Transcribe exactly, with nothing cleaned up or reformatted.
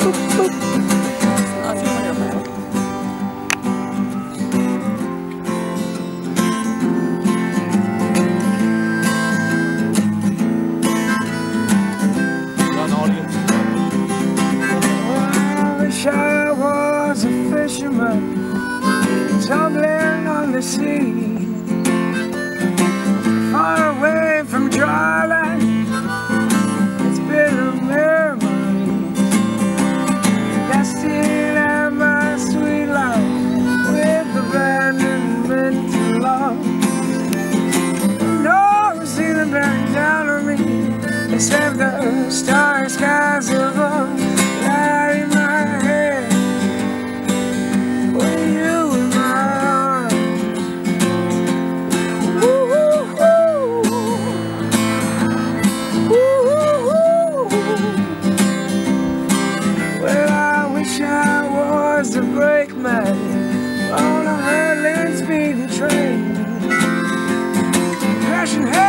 I was a fisherman, tumbling on the sea, far away from dry land. It's bitter memories, casting out my sweet life with abandonment and love. No, see them bearing down on me, except the starry skies above. Light in my head, with you in my arms. Ooh, ooh, ooh. Well, I wish I was a brakeman on a hurtling speeding train, crashing head